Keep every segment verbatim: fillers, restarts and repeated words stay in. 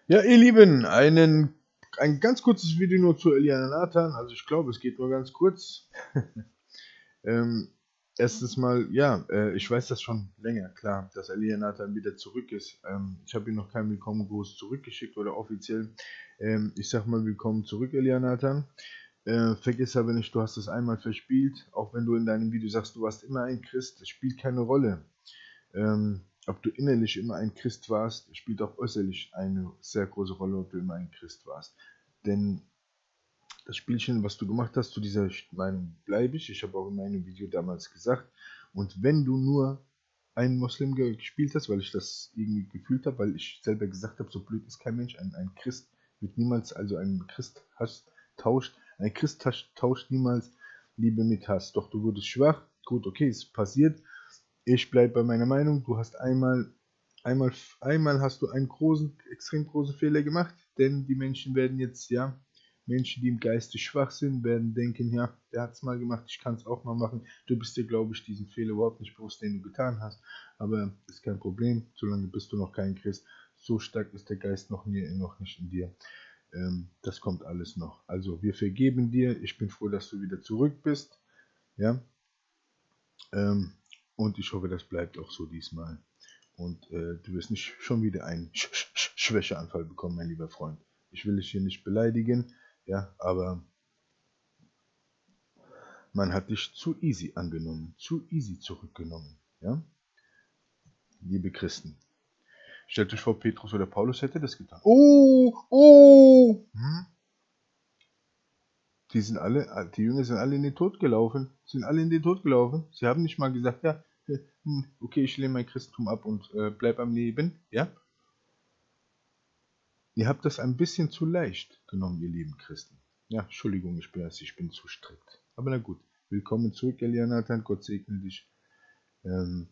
Ja, ihr Lieben, einen, ein ganz kurzes Video nur zu Eliana Nathan. Also ich glaube, es geht nur ganz kurz. ähm, Erstens mal, ja, äh, ich weiß das schon länger, klar, dass Eliana Nathan wieder zurück ist. Ähm, ich habe ihm noch keinen Willkommengruß zurückgeschickt oder offiziell. Ähm, ich sag mal Willkommen zurück, Eliana Nathan. Äh, vergiss aber nicht, du hast es einmal verspielt. Auch wenn du in deinem Video sagst, du warst immer ein Christ, das spielt keine Rolle. Ähm, ob du innerlich immer ein Christ warst, spielt auch äußerlich eine sehr große Rolle, ob du immer ein Christ warst. Denn das Spielchen, was du gemacht hast, zu dieser Meinung bleibe ich. Ich habe auch in meinem Video damals gesagt. Und wenn du nur einen Moslem gespielt hast, weil ich das irgendwie gefühlt habe, weil ich selber gesagt habe, so blöd ist kein Mensch, ein, ein Christ wird niemals, also ein Christ Hass tauscht, ein Christ tauscht niemals Liebe mit Hass. Doch du wurdest schwach, gut, okay, ist passiert. Ich bleibe bei meiner Meinung, du hast einmal, einmal, einmal hast du einen großen, extrem großen Fehler gemacht, denn die Menschen werden jetzt, ja, Menschen, die im Geiste schwach sind, werden denken, ja, der hat es mal gemacht, ich kann es auch mal machen. Du bist dir, glaube ich, diesen Fehler überhaupt nicht bewusst, den du getan hast, aber ist kein Problem, solange bist du noch kein Christ. So stark ist der Geist noch, nie, noch nicht in dir. Ähm, das kommt alles noch. Also, wir vergeben dir, ich bin froh, dass du wieder zurück bist, ja, ähm, und ich hoffe, das bleibt auch so diesmal. Und äh, du wirst nicht schon wieder einen Sch Sch Sch Schwächeanfall bekommen, mein lieber Freund. Ich will dich hier nicht beleidigen, ja, aber man hat dich zu easy angenommen, zu easy zurückgenommen, ja. Liebe Christen, stellt euch vor, Petrus oder Paulus hätte das getan. Oh, oh! Hm? Die sind alle, die Jünger sind alle in den Tod gelaufen, sind alle in den Tod gelaufen. Sie haben nicht mal gesagt, ja, okay, ich lehne mein Christentum ab und äh, bleib am Leben, ja. Ihr habt das ein bisschen zu leicht genommen, ihr lieben Christen. Ja, Entschuldigung, ich bin, ich bin zu strikt. Aber na gut, willkommen zurück, Eliana Nathan, Gott segne dich. Ähm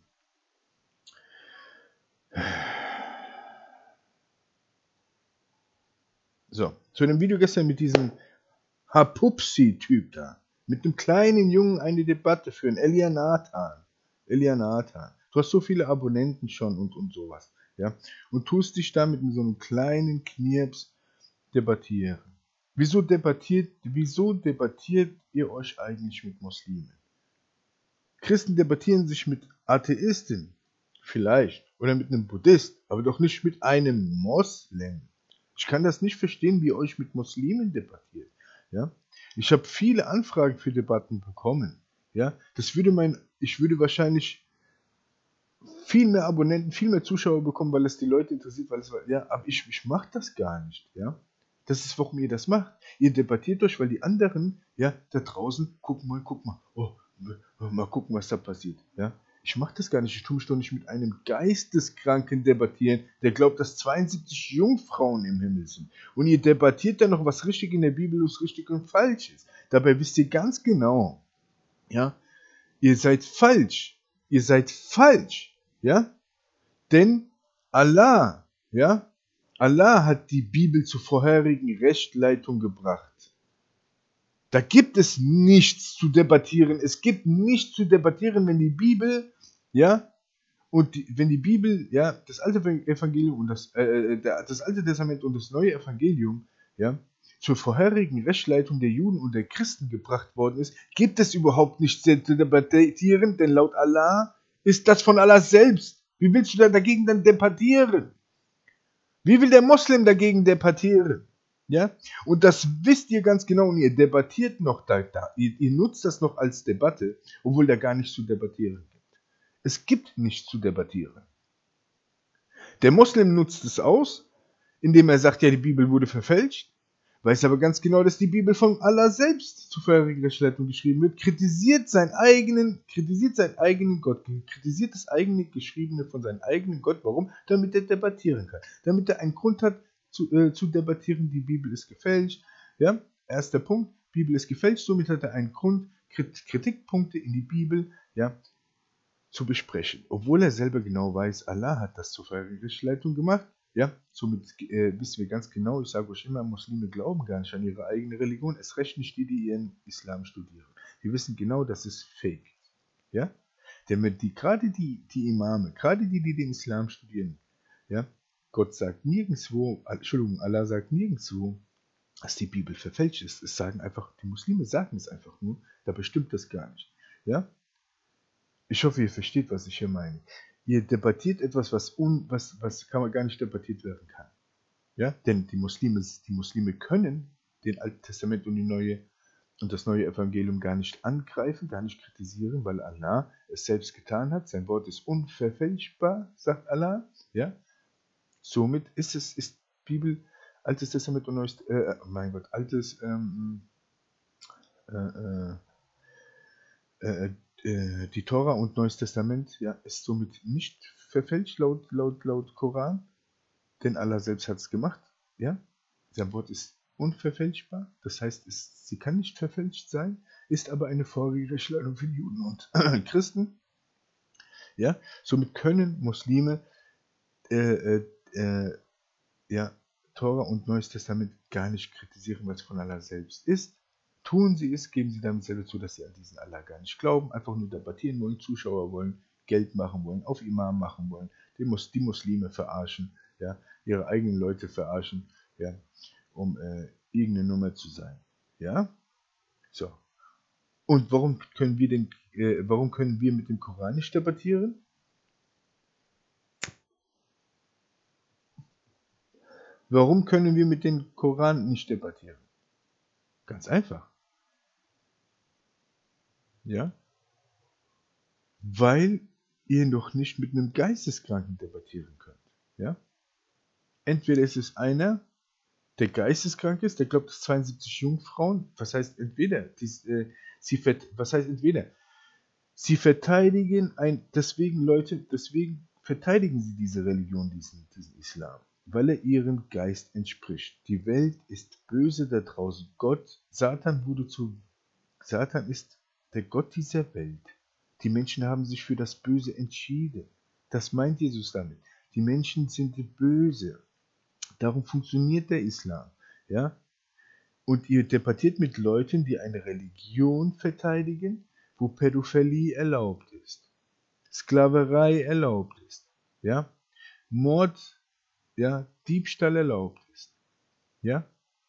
so, zu dem Video gestern mit diesem Hapupsi-Typ da. Mit einem kleinen Jungen eine Debatte führen, Eliana Nathan. Eliana Nathan. Du hast so viele Abonnenten schon und, und sowas. Ja, und tust dich da mit so einem kleinen Knirps debattieren. Wieso debattiert, wieso debattiert ihr euch eigentlich mit Muslimen? Christen debattieren sich mit Atheisten, vielleicht, oder mit einem Buddhist, aber doch nicht mit einem Moslem. Ich kann das nicht verstehen, wie ihr euch mit Muslimen debattiert. Ja? Ich habe viele Anfragen für Debatten bekommen. Ja? Das würde mein, ich würde wahrscheinlich viel mehr Abonnenten, viel mehr Zuschauer bekommen, weil es die Leute interessiert, weil es, ja, aber ich, ich mache das gar nicht, ja. Das ist, warum ihr das macht. Ihr debattiert euch, weil die anderen, ja, da draußen, guck mal, guck mal, oh, mal gucken, was da passiert, ja. Ich mache das gar nicht. Ich tue mich doch nicht mit einem Geisteskranken debattieren, der glaubt, dass zweiundsiebzig Jungfrauen im Himmel sind. Und ihr debattiert dann noch, was richtig in der Bibel ist, richtig und falsch ist. Dabei wisst ihr ganz genau, ja, ihr seid falsch. Ihr seid falsch, ja. Denn Allah, ja, Allah hat die Bibel zur vorherigen Rechtleitung gebracht. Da gibt es nichts zu debattieren. Es gibt nichts zu debattieren, wenn die Bibel, ja, und die, wenn die Bibel, ja, das alte Evangelium und das, äh, das alte Testament und das neue Evangelium, ja, zur vorherigen Rechtsleitung der Juden und der Christen gebracht worden ist, gibt es überhaupt nichts zu debattieren, denn laut Allah ist das von Allah selbst. Wie willst du da dagegen dann debattieren? Wie will der Moslem dagegen debattieren? Ja? Und das wisst ihr ganz genau und ihr debattiert noch da, da. Ihr, ihr nutzt das noch als Debatte, obwohl da gar nichts zu debattieren gibt. Es gibt nichts zu debattieren. Der Moslem nutzt es aus, indem er sagt, ja, die Bibel wurde verfälscht, weiß aber ganz genau, dass die Bibel von Allah selbst zur vorherigen Rechtsleitung geschrieben wird, kritisiert seinen eigenen, kritisiert seinen eigenen Gott, kritisiert das eigene Geschriebene von seinem eigenen Gott. Warum? Damit er debattieren kann. Damit er einen Grund hat zu, äh, zu debattieren, die Bibel ist gefälscht. Ja? Erster Punkt, Bibel ist gefälscht, somit hat er einen Grund, Kritikpunkte in die Bibel, ja, zu besprechen. Obwohl er selber genau weiß, Allah hat das zur vorherigen Rechtsleitung gemacht. Ja, somit äh, wissen wir ganz genau, ich sage euch immer, Muslime glauben gar nicht an ihre eigene Religion, es recht nicht die, die ihren Islam studieren. Die wissen genau, das ist Fake. Ja, denn wenn die, gerade die, die Imame, gerade die, die den Islam studieren, ja, Gott sagt nirgendwo, Entschuldigung, Allah sagt nirgendwo, dass die Bibel verfälscht ist. Es sagen einfach, die Muslime sagen es einfach nur, dabei stimmt das gar nicht. Ja? Ich hoffe, ihr versteht, was ich hier meine. Ihr debattiert etwas, was, un, was, was kann man gar nicht debattiert werden kann. Ja? Denn die Muslime, die Muslime können den Alten Testament und die neue und das neue Evangelium gar nicht angreifen, gar nicht kritisieren, weil Allah es selbst getan hat. Sein Wort ist unverfälschbar, sagt Allah. Ja? Somit ist es, ist Bibel, Altes Testament und Neues, äh, mein Gott, Altes, ähm, äh, äh, äh, äh, die Tora und Neues Testament, ja, ist somit nicht verfälscht laut, laut, laut Koran, denn Allah selbst hat es gemacht, ja. Sein Wort ist unverfälschbar, das heißt, es, sie kann nicht verfälscht sein, ist aber eine Vorregelung für die Juden und Christen, ja. Somit können Muslime äh, äh, äh, ja, Tora und Neues Testament gar nicht kritisieren, was von Allah selbst ist. Tun sie es, geben sie damit selber zu, dass sie an diesen Allah gar nicht glauben, einfach nur debattieren wollen, Zuschauer wollen, Geld machen wollen, auf Imam machen wollen, die, Mus die Muslime verarschen, ja, ihre eigenen Leute verarschen, ja, um äh, irgendeine Nummer zu sein. Ja? So. Und warum können wir den, äh, warum können wir mit dem Koran nicht debattieren? Warum können wir mit dem Koran nicht debattieren? Ganz einfach. Ja? Weil ihr noch nicht mit einem Geisteskranken debattieren könnt. Ja? Entweder ist es einer, der geisteskrank ist, der glaubt, dass zweiundsiebzig Jungfrauen, was heißt entweder, dies, äh, sie, was heißt entweder, sie verteidigen ein, deswegen Leute, deswegen verteidigen sie diese Religion, diesen, diesen Islam, weil er ihrem Geist entspricht. Die Welt ist böse da draußen. Gott, Satan wurde zu, Satan ist der Gott dieser Welt. Die Menschen haben sich für das Böse entschieden. Das meint Jesus damit. Die Menschen sind böse. Darum funktioniert der Islam. Ja? Und ihr debattiert mit Leuten, die eine Religion verteidigen, wo Pädophilie erlaubt ist, Sklaverei erlaubt ist, ja? Mord, ja, Diebstahl erlaubt ist. Ja?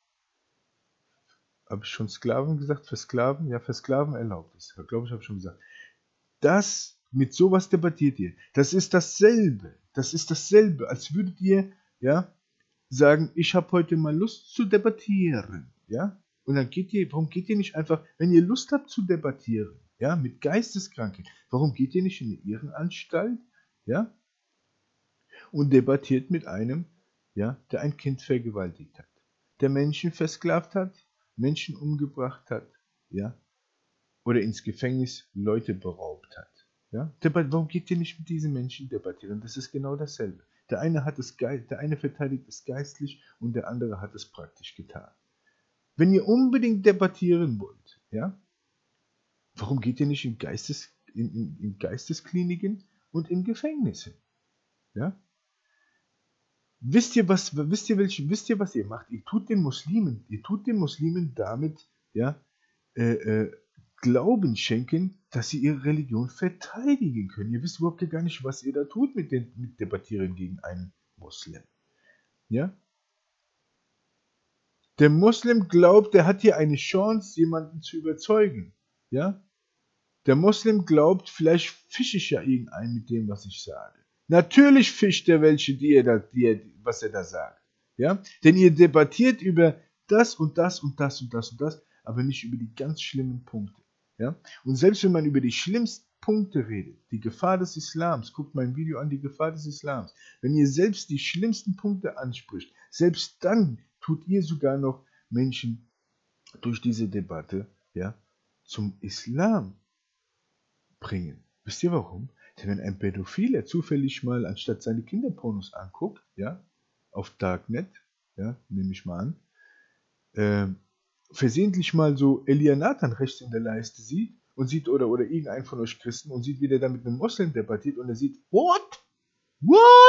Habe ich schon Sklaven gesagt? Versklaven? Ja, Versklaven erlaubt ist. Glaube ich, habe ich schon gesagt. Das, mit sowas debattiert ihr. Das ist dasselbe. Das ist dasselbe, als würdet ihr, ja, sagen, ich habe heute mal Lust zu debattieren, ja? Und dann geht ihr, warum geht ihr nicht einfach, wenn ihr Lust habt zu debattieren, ja, mit Geisteskranken, warum geht ihr nicht in eine Irrenanstalt, ja? Und debattiert mit einem, ja, der ein Kind vergewaltigt hat, der Menschen versklavt hat, Menschen umgebracht hat, ja? Oder ins Gefängnis Leute beraubt hat. Ja? Warum geht ihr nicht mit diesen Menschen debattieren? Das ist genau dasselbe. Der eine, hat es der eine verteidigt es geistlich und der andere hat es praktisch getan. Wenn ihr unbedingt debattieren wollt, ja, warum geht ihr nicht in, Geistes, in, in, in Geisteskliniken und in Gefängnisse? Ja? Wisst ihr, was, wisst ihr, welche, wisst ihr, was ihr macht? Ihr tut den Muslimen, ihr tut den Muslimen damit, ja, äh, äh, Glauben schenken, dass sie ihre Religion verteidigen können. Ihr wisst überhaupt gar nicht, was ihr da tut mit den mit Debattieren gegen einen Muslim. Ja? Der Muslim glaubt, er hat hier eine Chance, jemanden zu überzeugen. Ja? Der Muslim glaubt, vielleicht fische ich ja irgendeinen mit dem, was ich sage. Natürlich fischt er welche, die er da, die er, was er da sagt. Ja? Denn ihr debattiert über das und das und das und das und das, aber nicht über die ganz schlimmen Punkte. Ja? Und selbst wenn man über die schlimmsten Punkte redet, die Gefahr des Islams, guckt mein Video an, die Gefahr des Islams, wenn ihr selbst die schlimmsten Punkte anspricht, selbst dann tut ihr sogar noch Menschen durch diese Debatte, ja, zum Islam bringen. Wisst ihr warum? Denn wenn ein Pädophiler zufällig mal, anstatt seine Kinderpornos anguckt, ja, auf Darknet, ja, nehme ich mal an, äh, versehentlich mal so Elia Nathan rechts in der Leiste sieht und sieht, oder, oder irgendein von euch Christen und sieht, wie der da mit einem Moslem debattiert und er sieht, what? What?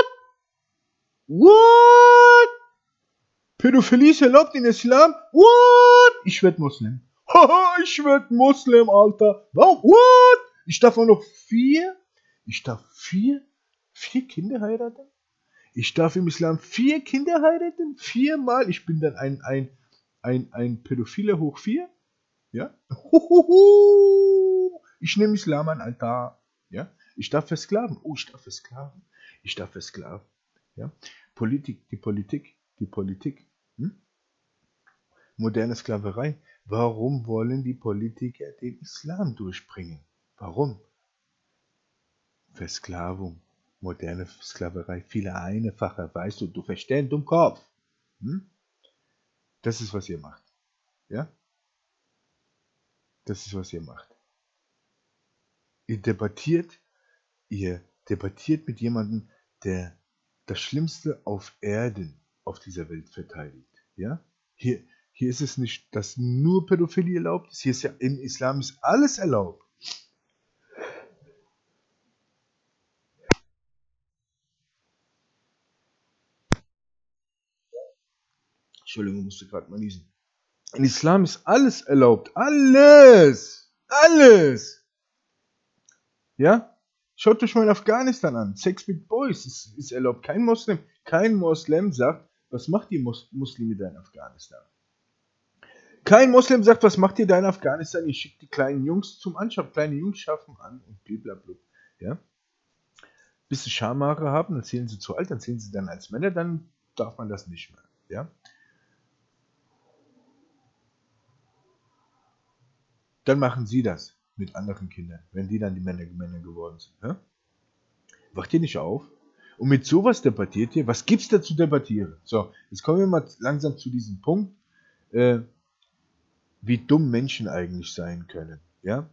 What? Pädophilie ist erlaubt in Islam? What? Ich werd Moslem. Haha, ich werd Moslem, Alter. Warum? What? Ich darf auch noch vier? Ich darf vier? Vier Kinder heiraten? Ich darf im Islam vier Kinder heiraten, viermal. Ich bin dann ein, ein, ein, ein Pädophiler hoch vier. Ja? Huhuhu. Ich nehme Islam an Altar. Ja? Ich darf versklaven. Oh, ich darf versklaven. Ich darf versklaven. Ja? Politik, die Politik, die Politik. Hm? Moderne Sklaverei. Warum wollen die Politiker den Islam durchbringen? Warum? Versklavung, moderne Sklaverei, viele einfacher, weißt du, du verstehst im Kopf. Hm? Das ist, was ihr macht. Ja? Das ist, was ihr macht. Ihr debattiert, ihr debattiert mit jemandem, der das Schlimmste auf Erden, auf dieser Welt verteidigt. Ja? Hier, hier ist es nicht, dass nur Pädophilie erlaubt ist. Hier ist ja, im Islam ist alles erlaubt. Entschuldigung, musste gerade mal niesen. Im Islam ist alles erlaubt. Alles! Alles! Ja? Schaut euch mal in Afghanistan an. Sex mit Boys ist, ist erlaubt. Kein Moslem, kein Moslem sagt, was macht die Mus Muslime da in Afghanistan? Kein Moslem sagt, was macht ihr da in Afghanistan? Ihr schickt die kleinen Jungs zum Anschaffen. Kleine Jungs schaffen an und blablabla. Ja? Bis sie Schamhaare haben, dann zählen sie zu alt, dann zählen sie dann als Männer, dann darf man das nicht mehr. Ja? Dann machen sie das mit anderen Kindern, wenn die dann die Männer, Männer geworden sind. Ja? Wacht ihr nicht auf? Und mit sowas debattiert ihr? Was gibt es da zu debattieren? So, jetzt kommen wir mal langsam zu diesem Punkt, äh, wie dumm Menschen eigentlich sein können. Ja?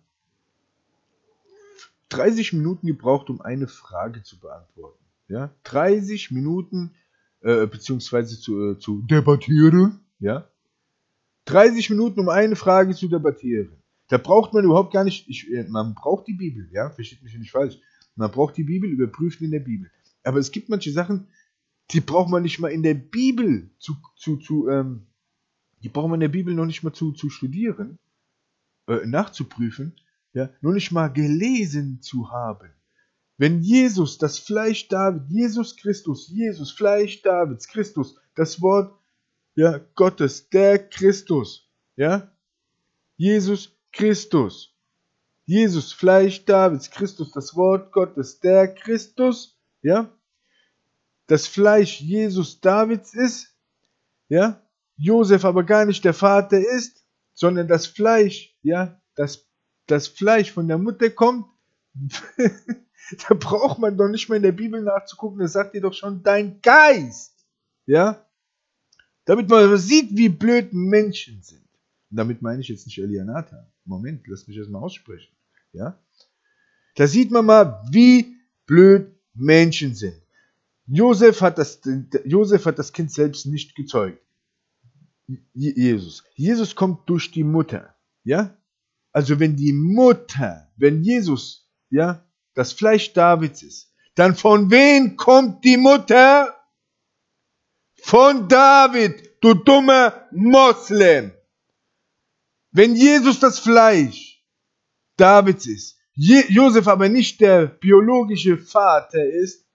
dreißig Minuten gebraucht, um eine Frage zu beantworten. Ja? dreißig Minuten, äh, beziehungsweise zu, äh, zu debattieren. Ja? dreißig Minuten, um eine Frage zu debattieren. Da braucht man überhaupt gar nicht, ich, man braucht die Bibel, ja, versteht mich nicht falsch. Man braucht die Bibel, überprüft in der Bibel. Aber es gibt manche Sachen, die braucht man nicht mal in der Bibel zu, zu, zu ähm, die braucht man in der Bibel noch nicht mal zu, zu studieren, äh, nachzuprüfen, ja, nur nicht mal gelesen zu haben. Wenn Jesus, das Fleisch David, Jesus Christus, Jesus, Fleisch Davids, Christus, das Wort, ja, Gottes, der Christus, ja, Jesus Christus, Jesus, Fleisch Davids, Christus, das Wort Gottes, der Christus, ja, das Fleisch Jesus Davids ist, ja, Josef aber gar nicht der Vater ist, sondern das Fleisch, ja, das, das Fleisch von der Mutter kommt, da braucht man doch nicht mehr in der Bibel nachzugucken, das sagt dir doch schon dein Geist, ja, damit man sieht, wie blöd Menschen sind. Und damit meine ich jetzt nicht Elia Nathan. Moment, lass mich erstmal aussprechen. Ja? Da sieht man mal, wie blöd Menschen sind. Josef hat das, Josef hat das Kind selbst nicht gezeugt. Jesus. Jesus kommt durch die Mutter. Ja? Also wenn die Mutter, wenn Jesus, ja, das Fleisch Davids ist, dann von wem kommt die Mutter? Von David, du dummer Moslem. Wenn Jesus das Fleisch Davids ist, Je- Josef aber nicht der biologische Vater ist,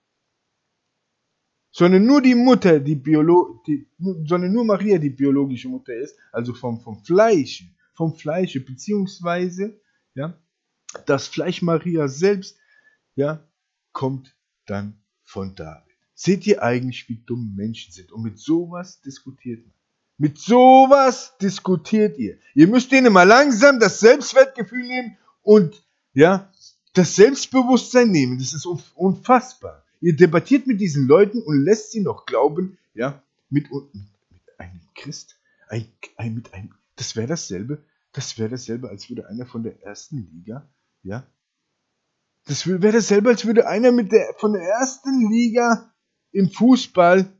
sondern nur die Mutter, die Biolo die, sondern nur Maria die biologische Mutter ist, also vom, vom Fleisch, vom Fleische, beziehungsweise, ja, das Fleisch Maria selbst, ja, kommt dann von David. Seht ihr eigentlich, wie dumm Menschen sind? Und mit sowas diskutiert man. Mit sowas diskutiert ihr. Ihr müsst denen mal langsam das Selbstwertgefühl nehmen und, ja, das Selbstbewusstsein nehmen. Das ist unfassbar. Ihr debattiert mit diesen Leuten und lässt sie noch glauben, ja, mit, mit, mit einem Christ, ein, ein, mit einem, das wäre dasselbe, das wäre dasselbe, als würde einer von der ersten Liga, ja, das wäre dasselbe, als würde einer mit der, von der ersten Liga im Fußball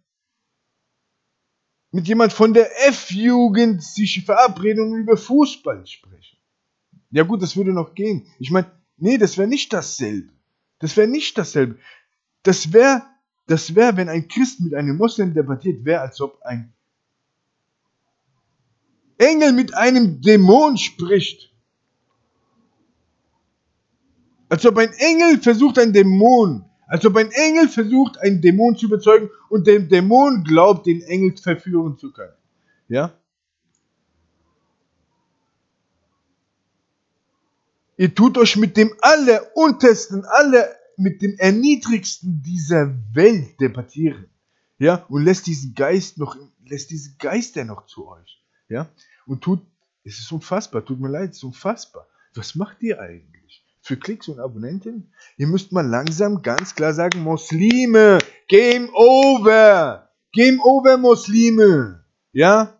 mit jemand von der F-Jugend sich verabreden und über Fußball sprechen. Ja gut, das würde noch gehen. Ich meine, nee, das wäre nicht dasselbe. Das wäre nicht dasselbe. Das wäre, das wäre, wenn ein Christ mit einem Moslem debattiert, wäre, als ob ein Engel mit einem Dämon spricht. Als ob ein Engel versucht, einen Dämon, Als ob ein Engel versucht, einen Dämon zu überzeugen und der Dämon glaubt, den Engel verführen zu können. Ja? Ihr tut euch mit dem alleruntersten, aller, mit dem erniedrigsten dieser Welt debattieren. Ja? Und lässt diesen Geist noch, lässt diesen Geister noch zu euch. Ja? Und tut, es ist unfassbar, tut mir leid, es ist unfassbar. Was macht ihr eigentlich? Für Klicks und Abonnenten? Ihr müsst mal langsam ganz klar sagen, Muslime, Game over! Game over, Muslime! Ja?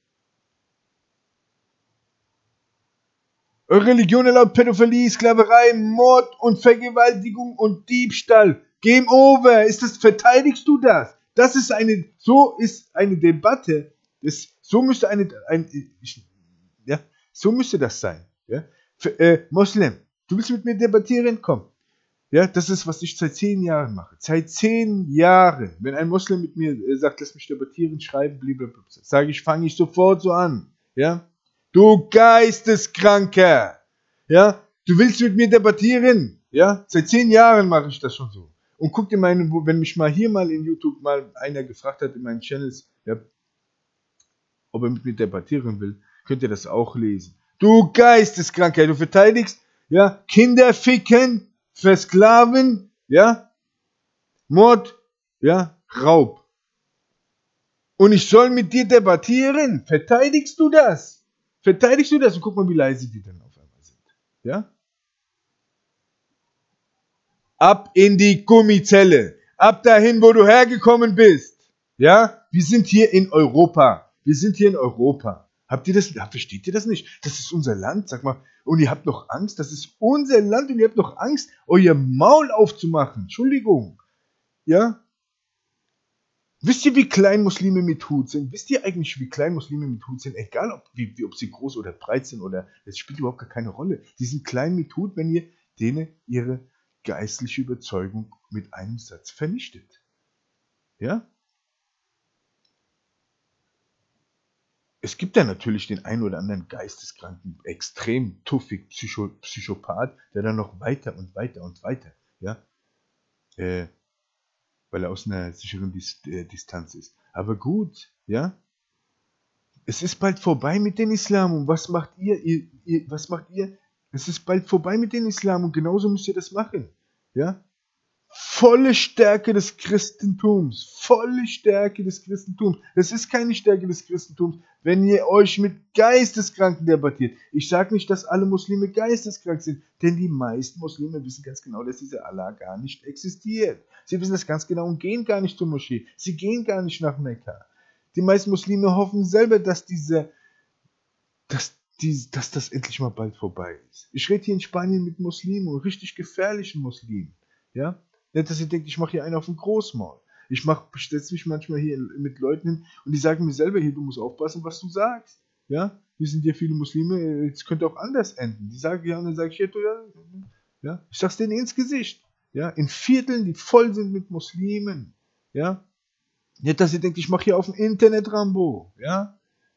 Eure Religion erlaubt Pädophilie, Sklaverei, Mord und Vergewaltigung und Diebstahl. Game over! Ist das, verteidigst du das? Das ist eine, so ist eine Debatte, das, so müsste eine, ein, ja, so müsste das sein. Ja? Für, äh, Moslem, du willst mit mir debattieren? Komm. Ja, das ist, was ich seit zehn Jahren mache. Seit zehn Jahren. Wenn ein Moslem mit mir äh, sagt, lass mich debattieren, schreiben, blablabla, sage ich, fange ich sofort so an. Ja? Du Geisteskranker! Ja? Du willst mit mir debattieren? Ja? Seit zehn Jahren mache ich das schon so. Und guck dir meine, wenn mich mal hier mal in YouTube mal einer gefragt hat in meinen Channels, ja, ob er mit mir debattieren will, könnt ihr das auch lesen. Du Geisteskranker, du verteidigst, ja, Kinder ficken, versklaven, ja, Mord, ja, Raub. Und ich soll mit dir debattieren? Verteidigst du das? Verteidigst du das? Und guck mal, wie leise die dann auf einmal sind. Ja? Ab in die Gummizelle. Ab dahin, wo du hergekommen bist. Ja? Wir sind hier in Europa. Wir sind hier in Europa. Habt ihr das, versteht ihr das nicht? Das ist unser Land, sag mal. Und ihr habt noch Angst? Das ist unser Land und ihr habt noch Angst, euer Maul aufzumachen. Entschuldigung. Ja? Wisst ihr, wie klein Muslime mit Hut sind? Wisst ihr eigentlich, wie klein Muslime mit Hut sind? Egal, ob, wie, wie, ob sie groß oder breit sind oder, das spielt überhaupt gar keine Rolle. Die sind klein mit Hut, wenn ihr denen ihre geistliche Überzeugung mit einem Satz vernichtet. Ja? Es gibt da natürlich den einen oder anderen geisteskranken, extrem tuffig Psycho Psychopath, der dann noch weiter und weiter und weiter, ja, äh, weil er aus einer sicheren Dis äh, Distanz ist. Aber gut, ja, es ist bald vorbei mit dem Islam. Und was macht ihr? ihr, ihr was macht ihr? Es ist bald vorbei mit dem Islam und genauso müsst ihr das machen, ja. Volle Stärke des Christentums. Volle Stärke des Christentums. Es ist keine Stärke des Christentums, wenn ihr euch mit Geisteskranken debattiert. Ich sage nicht, dass alle Muslime geisteskrank sind, denn die meisten Muslime wissen ganz genau, dass dieser Allah gar nicht existiert. Sie wissen das ganz genau und gehen gar nicht zur Moschee. Sie gehen gar nicht nach Mekka. Die meisten Muslime hoffen selber, dass diese, dass, die, dass das endlich mal bald vorbei ist. Ich rede hier in Spanien mit Muslimen, richtig gefährlichen Muslimen. Ja? Nicht, dass ihr denkt, ich mache hier einen auf den Großmaul. Ich, ich setze mich manchmal hier mit Leuten hin und die sagen mir selber hier, du musst aufpassen, was du sagst. Ja, wir sind ja viele Muslime, es könnte auch anders enden. Die sagen ja und dann sage ich, ja, du, ja, ja, ich sag's denen ins Gesicht. Ja, in Vierteln, die voll sind mit Muslimen. Ja, nicht, dass ihr denkt, ich mache hier auf dem Internet Rambo. Ja,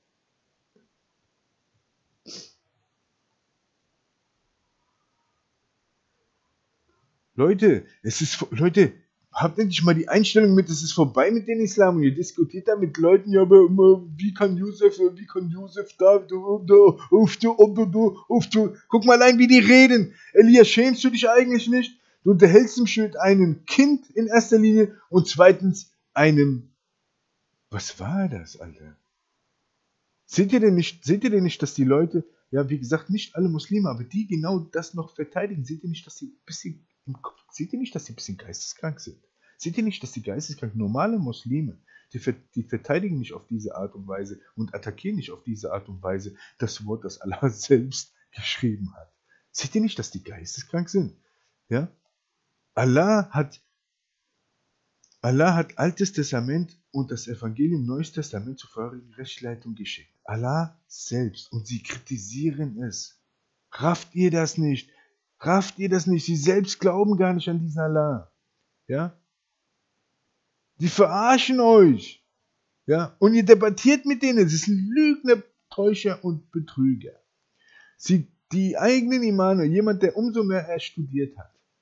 Leute, es ist, Leute, habt endlich mal die Einstellung mit, es ist vorbei mit dem Islam und ihr diskutiert da mit Leuten, ja, aber wie kann Josef, wie kann Josef da, du, du, auf du, du, du, auf du, guck mal allein, wie die reden. Elia, schämst du dich eigentlich nicht? Du unterhältst dich mit einem Kind in erster Linie und zweitens einem, was war das, Alter? Seht ihr denn nicht, seht ihr denn nicht, dass die Leute, ja, wie gesagt, nicht alle Muslime, aber die genau das noch verteidigen, seht ihr nicht, dass sie ein bisschen im Kopf, seht ihr nicht, dass sie ein bisschen geisteskrank sind? Seht ihr nicht, dass die geisteskrank normale Muslime, die, die verteidigen nicht auf diese Art und Weise und attackieren nicht auf diese Art und Weise das Wort, das Allah selbst geschrieben hat? Seht ihr nicht, dass die geisteskrank sind? Ja? Allah hat, Allah hat Altes Testament und das Evangelium Neues Testament zur vorherigen Rechtsleitung geschickt. Allah selbst. Und sie kritisieren es. Rafft ihr das nicht? Rafft ihr das nicht? Sie selbst glauben gar nicht an diesen Allah. Ja? Die verarschen euch. Ja? Und ihr debattiert mit denen. Sie sind Lügner, Täuscher und Betrüger. Sie, die eigenen Imame, jemand, der umso mehr er studiert hat,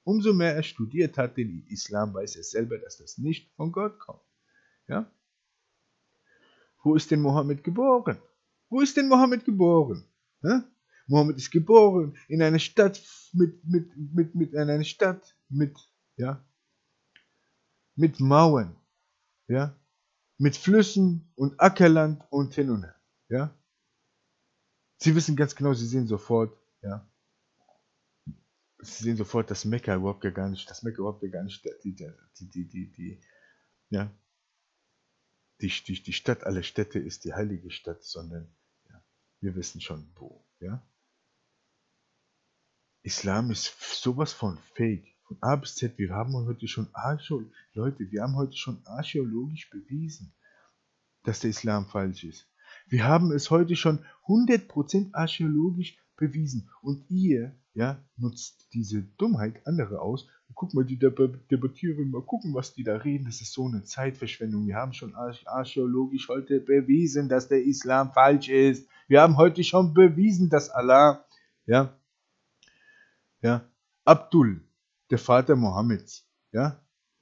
Umso mehr er studiert hat, den Islam, weiß er selber, dass das nicht von Gott kommt. Ja? Wo ist denn Mohammed geboren? Wo ist denn Mohammed geboren? Ja? Mohammed ist geboren in einer Stadt mit, mit, mit, mit einer Stadt mit, ja, mit Mauern, ja, mit Flüssen und Ackerland und hin und her. Ja? Sie wissen ganz genau, sie sehen sofort, ja, sie sehen sofort, dass Mekka überhaupt gar nicht, dass Mekka überhaupt gar nicht die, die, die, die, die, ja, die, die, die Stadt aller Städte ist, die heilige Stadt, sondern ja, wir wissen schon wo. Ja? Islam ist sowas von fake. Von A bis Z, wir haben heute schon Archäologie, Leute, wir haben heute schon archäologisch bewiesen, dass der Islam falsch ist. Wir haben es heute schon hundert Prozent archäologisch bewiesen. Und ihr, ja, nutzt diese Dummheit anderer aus. Und guck mal, die debattieren, mal gucken, was die da reden. Das ist so eine Zeitverschwendung. Wir haben schon archäologisch heute bewiesen, dass der Islam falsch ist. Wir haben heute schon bewiesen, dass Allah, ja, ja, Abdul, der Vater Mohammeds, ja,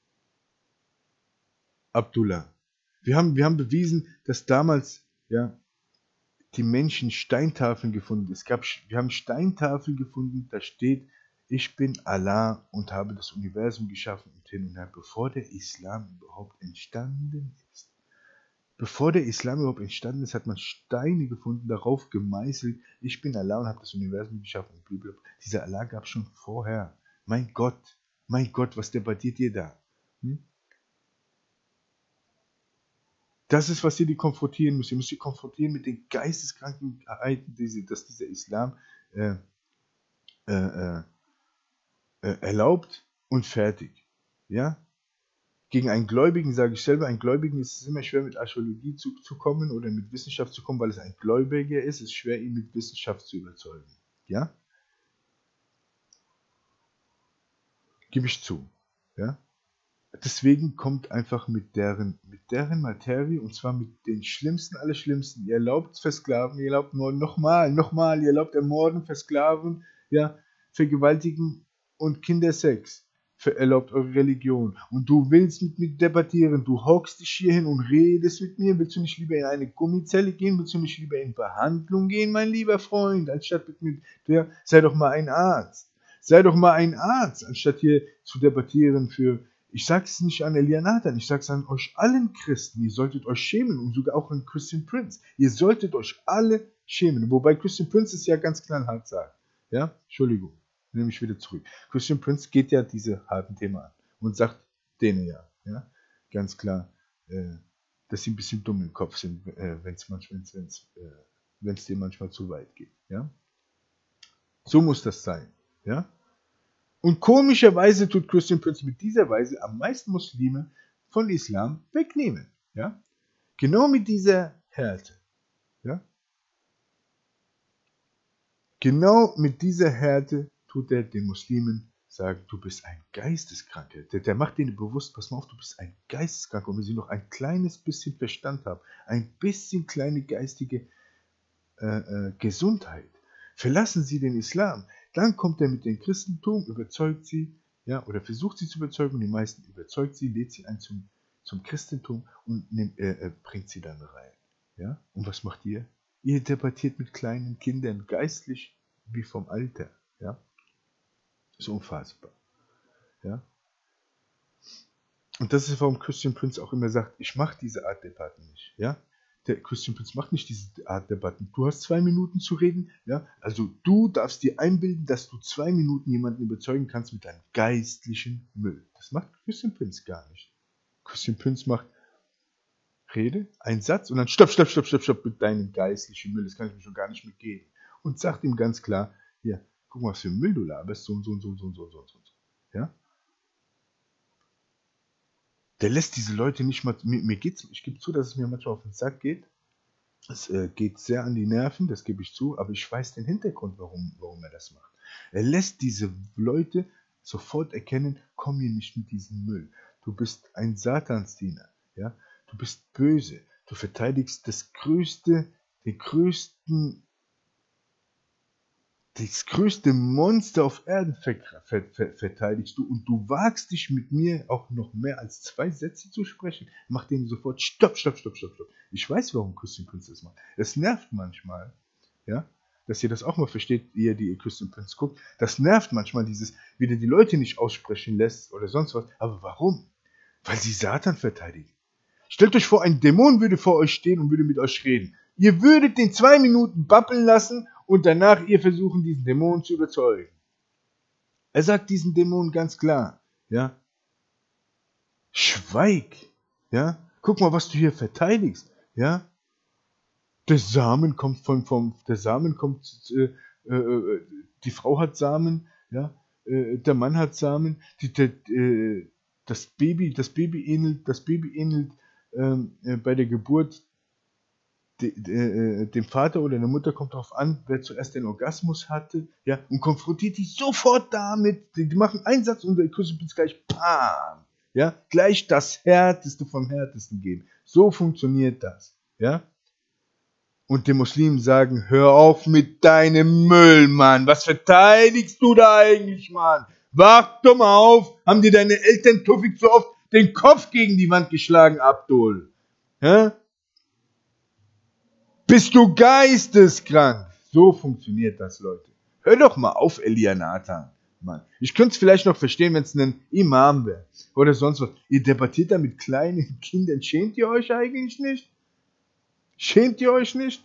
Abdullah. Wir haben, wir haben bewiesen, dass damals, ja, die Menschen Steintafeln gefunden. Es gab, wir haben Steintafeln gefunden, da steht, ich bin Allah und habe das Universum geschaffen und hin und her, bevor der Islam überhaupt entstanden ist. Bevor der Islam überhaupt entstanden ist, hat man Steine gefunden, darauf gemeißelt, ich bin Allah und habe das Universum geschaffen. Dieser Allah gab es schon vorher. Mein Gott, mein Gott, was debattiert ihr da? Hm? Das ist, was ihr die konfrontieren müsst. Ihr müsst sie konfrontieren mit den Geisteskrankheiten, die sie, dass dieser Islam äh, äh, äh, erlaubt und fertig. Ja? Gegen einen Gläubigen, sage ich selber, einen Gläubigen ist es immer schwer, mit Archäologie zu, zu kommen oder mit Wissenschaft zu kommen, weil es ein Gläubiger ist. Es ist schwer, ihn mit Wissenschaft zu überzeugen. Ja? Gebe ich zu. Ja? Deswegen kommt einfach mit deren, mit deren Materie, und zwar mit den schlimmsten aller Schlimmsten. Ihr erlaubt versklaven, ihr erlaubt Morden, nochmal, nochmal, ihr erlaubt ermorden, versklaven, ja, vergewaltigen und Kindersex. Ver erlaubt eure Religion. Und du willst mit mir debattieren, du hockst dich hier hin und redest mit mir. Willst du nicht lieber in eine Gummizelle gehen? Willst du nicht lieber in Behandlung gehen, mein lieber Freund, anstatt mit mir, ja, sei doch mal ein Arzt. Sei doch mal ein Arzt, anstatt hier zu debattieren für. Ich sage es nicht an Elia Nathan, ich sage es an euch allen Christen. Ihr solltet euch schämen und sogar auch an Christian Prince. Ihr solltet euch alle schämen. Wobei Christian Prince es ja ganz knallhart sagt. Ja, Entschuldigung, nehme ich wieder zurück. Christian Prince geht ja diese harten Themen an und sagt denen ja, ja ganz klar, äh, dass sie ein bisschen dumm im Kopf sind, äh, wenn es manchmal, wenn's, äh, wenn's dir manchmal zu weit geht. Ja, so muss das sein. Ja. Und komischerweise tut Christian Prince mit dieser Weise am meisten Muslime von Islam wegnehmen. Ja? Genau mit dieser Härte. Ja? Genau mit dieser Härte tut er den Muslimen sagen, du bist ein Geisteskranker. Der, der macht denen bewusst, pass mal auf, du bist ein Geisteskranker. Und wenn sie noch ein kleines bisschen Verstand haben, ein bisschen kleine geistige äh, äh, Gesundheit, verlassen sie den Islam. Dann kommt er mit dem Christentum, überzeugt sie, ja, oder versucht sie zu überzeugen, die meisten überzeugt sie, lädt sie ein zum, zum Christentum und nimmt, äh, äh, bringt sie dann rein. Ja? Und was macht ihr? Ihr debattiert mit kleinen Kindern, geistlich wie vom Alter. Ja? Das ist unfassbar. Ja? Und das ist, warum Christian Prince auch immer sagt, ich mache diese Art Debatten nicht. Ja? Der Christian Prince macht nicht diese Art Debatten. Du hast zwei Minuten zu reden, ja? Also du darfst dir einbilden, dass du zwei Minuten jemanden überzeugen kannst mit deinem geistlichen Müll. Das macht Christian Prince gar nicht. Christian Prince macht Rede, ein Satz und dann stopp, stopp, stopp, stopp, stopp mit deinem geistlichen Müll. Das kann ich mir schon gar nicht mitgeben. Und sagt ihm ganz klar, hier, guck mal, was für Müll du laberst, so und so und so und so und so und so und so. Ja? Der lässt diese Leute nicht mal, mir, mir geht's, ich gebe zu, dass es mir manchmal auf den Sack geht. Es äh, geht sehr an die Nerven, das gebe ich zu, aber ich weiß den Hintergrund, warum, warum er das macht. Er lässt diese Leute sofort erkennen, komm hier nicht mit diesem Müll. Du bist ein Satansdiener, ja? Du bist böse, du verteidigst das größte, den größten das größte Monster auf Erden ver ver ver verteidigst du und du wagst dich mit mir auch noch mehr als zwei Sätze zu sprechen, mach denen sofort Stopp, Stopp, Stopp, Stopp, Stopp. Ich weiß, warum Christian Prince das macht. Es nervt manchmal, ja, dass ihr das auch mal versteht, ihr, die ihr Christian Prince guckt. Das nervt manchmal, dieses, wie der die Leute nicht aussprechen lässt oder sonst was. Aber warum? Weil sie Satan verteidigen. Stellt euch vor, ein Dämon würde vor euch stehen und würde mit euch reden. Ihr würdet den zwei Minuten babbeln lassen und danach ihr versuchen, diesen Dämon zu überzeugen. Er sagt diesen Dämonen ganz klar, ja, schweig, ja, guck mal, was du hier verteidigst, ja. Der Samen kommt von, vom, der Samen kommt, äh, äh, die Frau hat Samen, ja, äh, der Mann hat Samen, die, der, äh, das Baby, das Baby ähnelt, das Baby ähnelt ähm, äh, bei der Geburt de, de, äh, dem Vater oder der Mutter, kommt darauf an, wer zuerst den Orgasmus hatte, ja, und konfrontiert die sofort damit, die, die machen einen Satz und der Kuss ist gleich, pam, ja, gleich das Härteste vom Härtesten geben. So funktioniert das, ja. Und den Muslimen sagen, hör auf mit deinem Müll, Mann. Was verteidigst du da eigentlich, Mann? Wach doch mal auf. Haben dir deine Eltern tuffig so oft den Kopf gegen die Wand geschlagen, Abdul? Hä? Bist du geisteskrank? So funktioniert das, Leute. Hör doch mal auf, Elia Nathan. Mann. Ich könnte es vielleicht noch verstehen, wenn es ein Imam wäre. Oder sonst was. Ihr debattiert da mit kleinen Kindern. Schämt ihr euch eigentlich nicht? Schämt ihr euch nicht?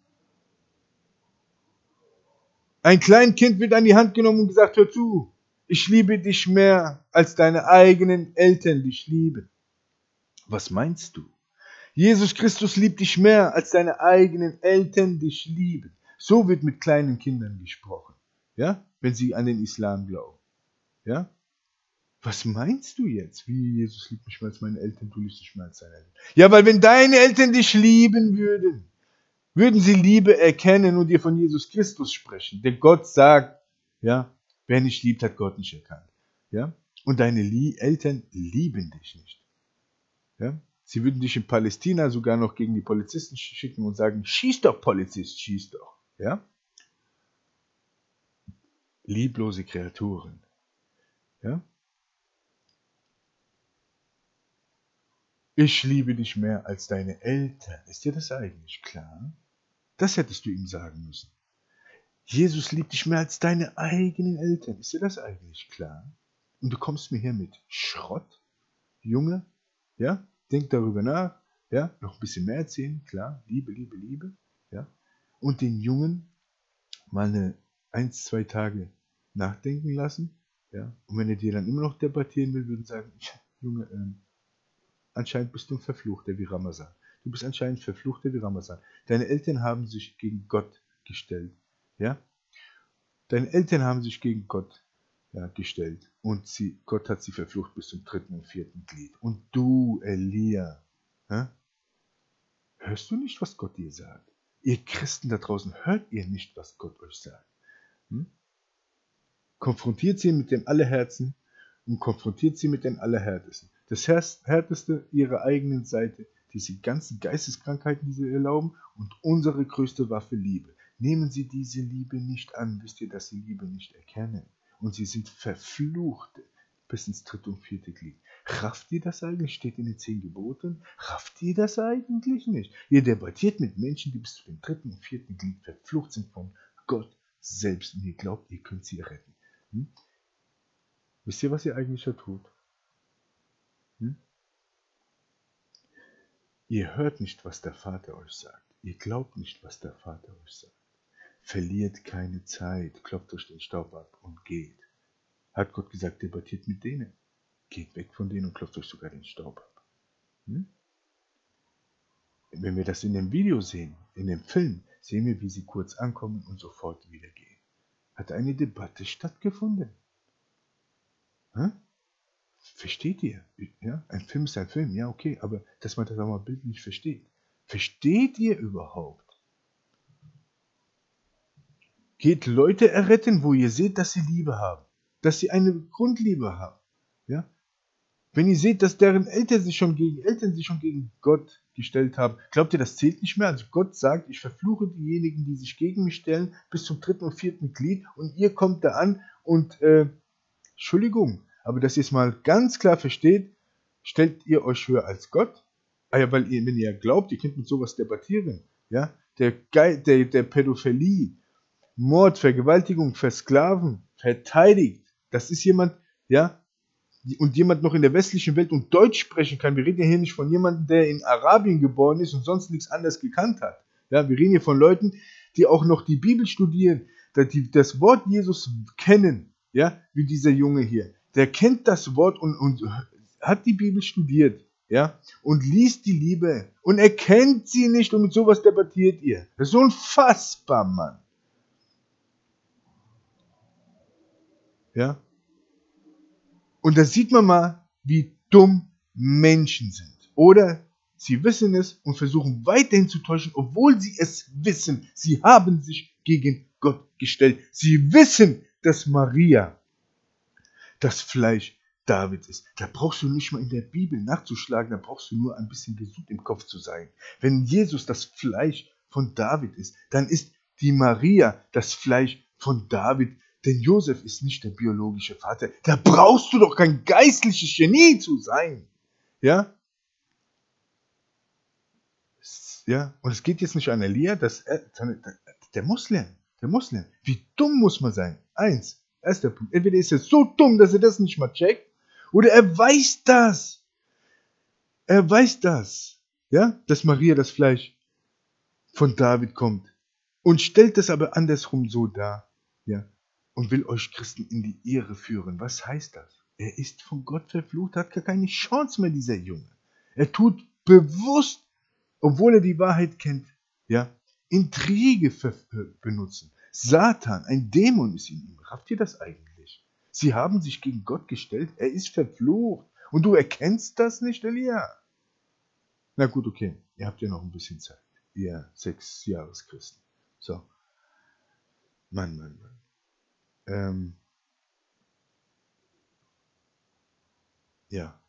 Ein kleines Kind wird an die Hand genommen und gesagt, hör zu, ich liebe dich mehr, als deine eigenen Eltern dich lieben. Was meinst du? Jesus Christus liebt dich mehr, als deine eigenen Eltern dich lieben. So wird mit kleinen Kindern gesprochen, ja, wenn sie an den Islam glauben. Ja? Was meinst du jetzt? Wie, Jesus liebt mich mehr als meine Eltern, du liebst dich mehr als deine Eltern. Ja, weil wenn deine Eltern dich lieben würden, würden sie Liebe erkennen und dir von Jesus Christus sprechen. Denn Gott sagt, ja, wer nicht liebt, hat Gott nicht erkannt. Ja? Und deine Lie- Eltern lieben dich nicht. Ja? Sie würden dich in Palästina sogar noch gegen die Polizisten schicken und sagen, schieß doch, Polizist, schieß doch. Ja? Lieblose Kreaturen. Ja? Ich liebe dich mehr als deine Eltern. Ist dir das eigentlich klar? Das hättest du ihm sagen müssen. Jesus liebt dich mehr als deine eigenen Eltern. Ist dir das eigentlich klar? Und du kommst mir hier mit Schrott? Junge, ja? Denk darüber nach. Ja? Noch ein bisschen mehr erzählen. Klar, Liebe, Liebe, Liebe. Ja? Und den Jungen mal eine ein, zwei Tage nachdenken lassen. Ja? Und wenn er dir dann immer noch debattieren will, würden sagen, Junge, ähm, anscheinend bist du ein Verfluchter wie Ramazan. Du bist anscheinend Verfluchter wie Ramazan. Deine Eltern haben sich gegen Gott gestellt. Ja? Deine Eltern haben sich gegen Gott ja, gestellt. Und sie, Gott hat sie verflucht bis zum dritten und vierten Glied. Und du, Elia, ja? Hörst du nicht, was Gott dir sagt? Ihr Christen da draußen, hört ihr nicht, was Gott euch sagt? Hm? Konfrontiert sie mit dem Allerherzen und konfrontiert sie mit den Allerhärtesten. Das Härteste ihrer eigenen Seite, diese ganzen Geisteskrankheiten, die sie erlauben, und unsere größte Waffe, Liebe. Nehmen Sie diese Liebe nicht an, wisst ihr, dass Sie Liebe nicht erkennen. Und Sie sind Verfluchte bis ins dritte und vierte Glied. Rafft ihr das eigentlich? Steht in den zehn Geboten. Rafft ihr das eigentlich nicht? Ihr debattiert mit Menschen, die bis zu dem dritten und vierten Glied verflucht sind von Gott selbst. Und ihr glaubt, ihr könnt sie retten. Hm? Wisst ihr, was ihr eigentlich da tut? Hm? Ihr hört nicht, was der Vater euch sagt. Ihr glaubt nicht, was der Vater euch sagt. Verliert keine Zeit, klopft euch den Staub ab und geht. Hat Gott gesagt, debattiert mit denen. Geht weg von denen und klopft euch sogar den Staub ab. Hm? Wenn wir das in dem Video sehen, in dem Film, sehen wir, wie sie kurz ankommen und sofort wieder gehen. Hat eine Debatte stattgefunden? Hm? Versteht ihr? Ja? Ein Film ist ein Film, ja okay, aber dass man das auch mal bildlich versteht. Versteht ihr überhaupt? Geht Leute erretten, wo ihr seht, dass sie Liebe haben. Dass sie eine Grundliebe haben. Ja? Wenn ihr seht, dass deren Eltern sich schon gegen, Eltern sich schon gegen Gott gestellt habe, glaubt ihr, das zählt nicht mehr? Also Gott sagt, ich verfluche diejenigen, die sich gegen mich stellen, bis zum dritten und vierten Glied, und ihr kommt da an und, äh, Entschuldigung, aber dass ihr es mal ganz klar versteht, stellt ihr euch höher als Gott? Ah ja, weil ihr, wenn ihr glaubt, ihr könnt mit sowas debattieren, ja, der, Ge der, der Pädophilie, Mord, Vergewaltigung, Versklaven, verteidigt, das ist jemand, ja, und jemand noch in der westlichen Welt und Deutsch sprechen kann. Wir reden ja hier nicht von jemandem, der in Arabien geboren ist und sonst nichts anderes gekannt hat. Ja, wir reden hier von Leuten, die auch noch die Bibel studieren, die das Wort Jesus kennen, ja, wie dieser Junge hier. Der kennt das Wort und, und hat die Bibel studiert, ja, und liest die Liebe und erkennt sie nicht, und mit sowas debattiert ihr. Das ist so unfassbar, Mann. Ja. Und da sieht man mal, wie dumm Menschen sind. Oder sie wissen es und versuchen weiterhin zu täuschen, obwohl sie es wissen. Sie haben sich gegen Gott gestellt. Sie wissen, dass Maria das Fleisch Davids ist. Da brauchst du nicht mal in der Bibel nachzuschlagen, da brauchst du nur ein bisschen gesund im Kopf zu sein. Wenn Jesus das Fleisch von David ist, dann ist die Maria das Fleisch von David. Denn Josef ist nicht der biologische Vater. Da brauchst du doch kein geistliches Genie zu sein. Ja? Ja? Und es geht jetzt nicht an Elia, das, der Muslim. Der Muslim. Wie dumm muss man sein? Eins. Erster Punkt. Entweder ist er so dumm, dass er das nicht mal checkt, oder er weiß das. Er weiß das. Ja? Dass Maria das Fleisch von David kommt. Und stellt das aber andersrum so dar. Ja? Und will euch Christen in die Irre führen. Was heißt das? Er ist von Gott verflucht, hat gar keine Chance mehr, dieser Junge. Er tut bewusst, obwohl er die Wahrheit kennt, ja, Intrige benutzen. Satan, ein Dämon ist in ihm. Rafft ihr das eigentlich? Sie haben sich gegen Gott gestellt, er ist verflucht. Und du erkennst das nicht, Elia? Na gut, okay, ihr habt ja noch ein bisschen Zeit. Ihr Sechs-Jahres-Christen. So. Mann, Mann, Mann. Ähm, ja.